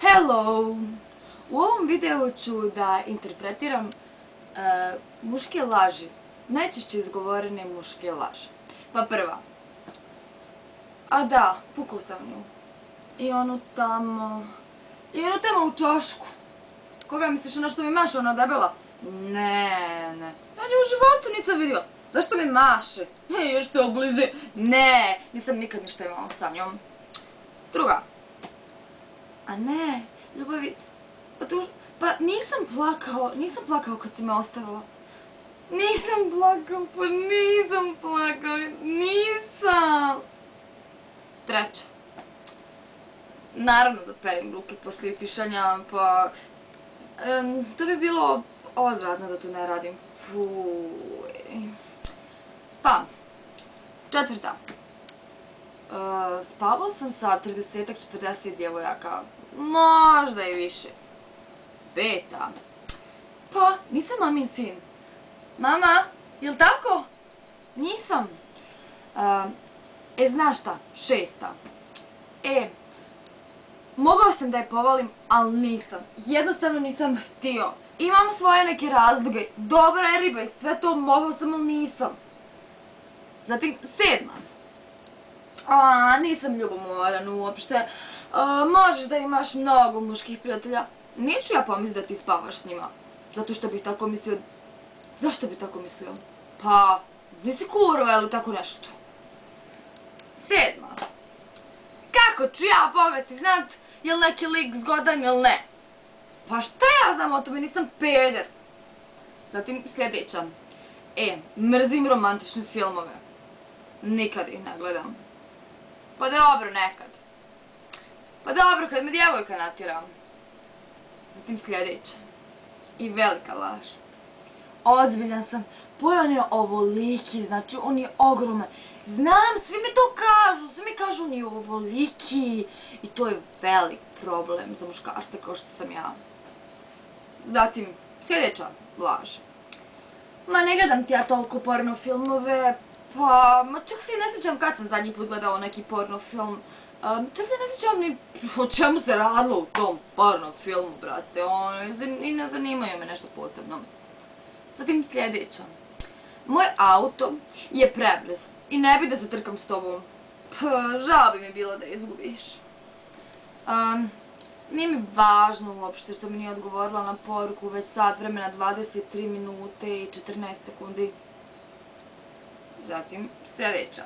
Hello! U ovom videu ću da interpretiram muške laži, najčešće izgovorene muške laži. Pa prva. A da, pukao sam nju. I onu tamo u čošku. Koga misliš, ono što mi maše, ona debela? Ne. Ja nju u životu nisam vidio. Zašto mi maše? Još se oblizuje. Ne, nisam nikad ništa imala sa njom. Druga. A ne, ljubavi, pa nisam plakao kad si me ostavila. Nisam plakao, nisam. Treća. Naravno da perim ruke poslije pišanja, pa to bi bilo odvratno da to ne radim. Fuj. Pa, četvrta. Spavao sam sa 30-40 djevojaka, možda i više. Peta. Pa, nisam mamin sin. Mama, jel' tako? Nisam. Znaš šta? Šesta. Mogao sam da je povalim, ali nisam. Jednostavno nisam htio. Imam svoje neke razloge. Dobra je riba i sve to mogao sam, ali nisam. Zatim, sedma. Nisam ljubomoran uopšte. Možeš da imaš mnogo muških prijatelja. Neću ja pomisliti da ti spavaš s njima. Zato što bih tako mislio. Zašto bih tako mislio? Pa, nisi kurva ili tako nešto. Sedma. Kako ću ja bogati znat jel neki lik zgodan ili ne? Pa šta ja znam o tome, nisam peder. Zatim sljedeća. Mrzim romantične filmove. Nikad ih ne gledam. Pa dobro, nekad. Pa dobro, kad me djevojka natjera. Zatim sljedeća. I velika laž. Ozbiljan sam. On je ovoliki, znači on je ogroman. Znam, svi mi to kažu, svi mi kažu on je ovoliki. I to je velik problem za muškarce kao što sam ja. Zatim, sljedeća laž. Ma ne gledam ti ja toliko porno filmove. Pa, čak se i ne sjećam kad sam zadnji put gledao neki porno film. Čak se ne sjećam ni o čemu se radilo u tom porno filmu, brate. I ne zanimaju me nešto posebno. Zatim sljedeća. Moj auto je prebrz i ne bi da se trkam s tobom. Žao bi mi bilo da je izgubiš. Nije mi važno uopšte što mi nije odgovorila na poruku već sat vremena 23 minute i 14 sekundi. Zatim, sljedeća.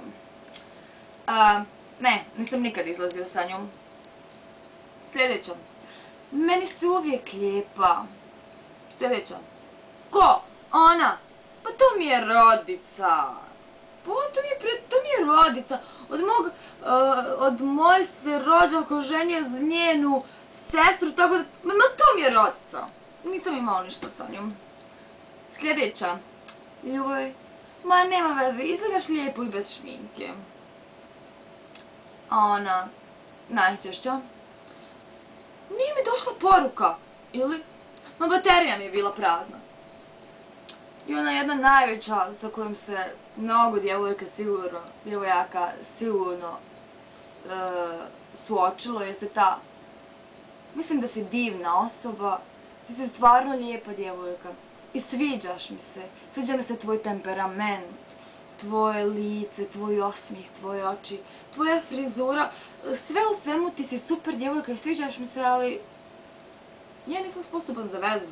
Ne, nisam nikad izlazio sa njom. Sljedeća. Meni se uvijek lijepa. Sljedeća. Ko? Ona? Pa to mi je rodica. Pa to mi je rodica. Od moje se rođaka oženio za njenu sestru, tako da... Ma to mi je rodica. Nisam imao ništa sa njom. Sljedeća. Ljubav. Ma nema veze, izgledaš lijepo i bez šminke. A ona, najčešća. Nije mi došla poruka, ili? Ma baterija mi je bila prazna. I ona jedna najveća sa kojom se mnogo djevojaka sigurno suočilo jeste ta. Mislim da si divna osoba, ti si stvarno lijepa djevojka. I sviđaš mi se, sviđa mi se tvoj temperament, tvoje lice, tvoj osmijeh, tvoje oči, tvoja frizura, sve u svemu ti si super djevojka i sviđaš mi se, ali ja nisam sposoban za vezu.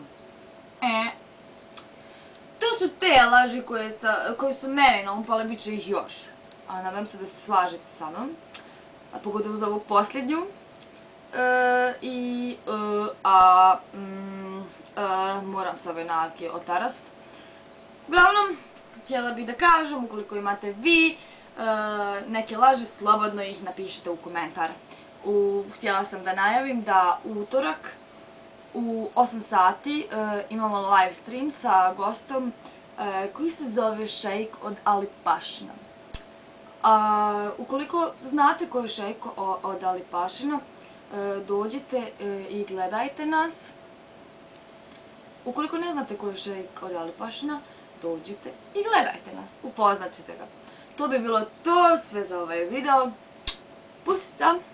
To su te laži koje su meni naumpale, bit će ih još. A nadam se da se slažete sa mnom, a pogotovo za ovu posljednju. Moram se ove navike otarast. Uglavnom, htjela bih da kažem, ukoliko imate vi neke laži, slobodno ih napišite u komentar. Htjela sam da najavim da utorak u 8 sati imamo live stream sa gostom koji se zove Šejk od Alipašina. Ukoliko znate ko je Šejk od Alipašina, dođite i gledajte nas. Ukoliko ne znate ko je Šejk od Alipašina, dođite i gledajte nas, upoznat ćete ga. To bi bilo to sve za ovaj video. Pusta!